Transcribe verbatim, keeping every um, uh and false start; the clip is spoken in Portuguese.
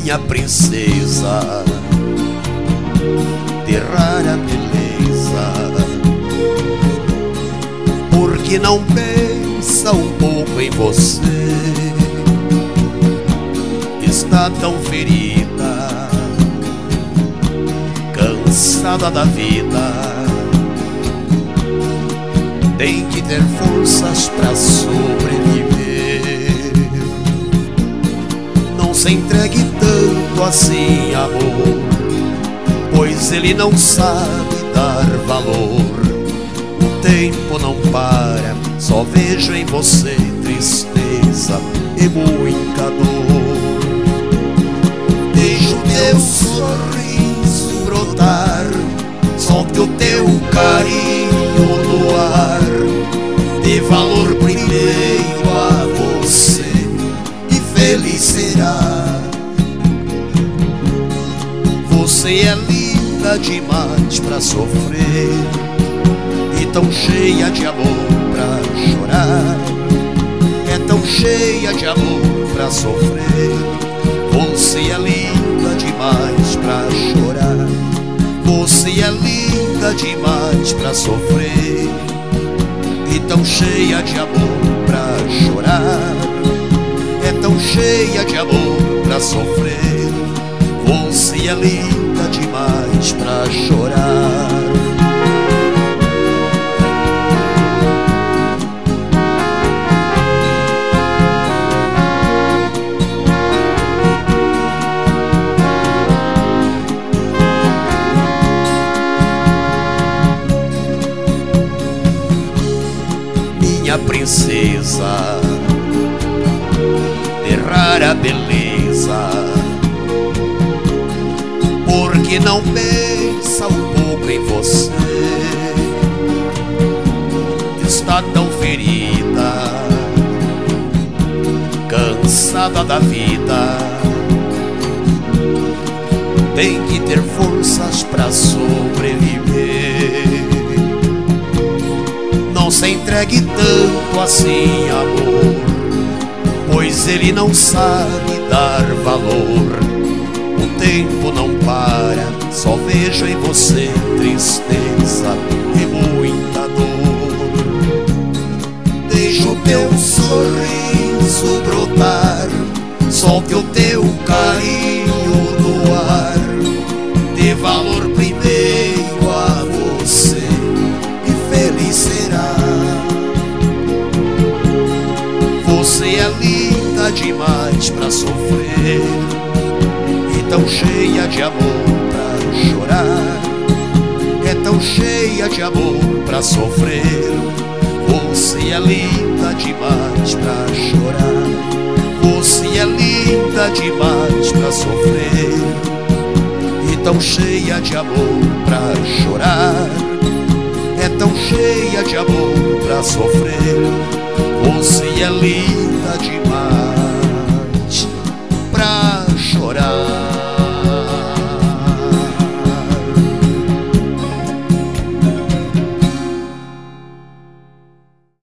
minha princesa de rara beleza, porque não pensa um pouco em você? Está tão ferida, cansada da vida, tem que ter forças pra sobreviver. Não se entregue tanto assim, amor, pois ele não sabe dar valor. O tempo não para, só vejo em você tristeza e muita dor. Deixa o teu sorriso brotar, solte o teu carinho no ar. Dê valor primeiro a você e feliz será. Você é linda demais pra sofrer e tão cheia de amor pra chorar. É tão cheia de amor pra sofrer. Você é linda demais pra chorar. Você é linda demais pra sofrer e tão cheia de amor pra chorar. É tão cheia de amor pra sofrer. Você é linda demais pra chorar. Minha princesa de rara beleza, porque não pensa um pouco em você? Está tão ferida, cansada da vida, tem que ter forças pra sobreviver. Não se entregue tanto assim, amor, pois ele não sabe dar valor. O tempo não para, só vejo em você tristeza e muita dor. Deixa o teu sorriso brotar, solte o teu carinho no ar. Dê valor primeiro a você e feliz será. Você é linda demais pra sofrer e tão cheia de amor pra chorar. É tão cheia de amor pra sofrer. Você é linda demais pra chorar. Você é linda demais pra sofrer e tão cheia de amor pra chorar. É tão cheia de amor pra sofrer. Você é linda demais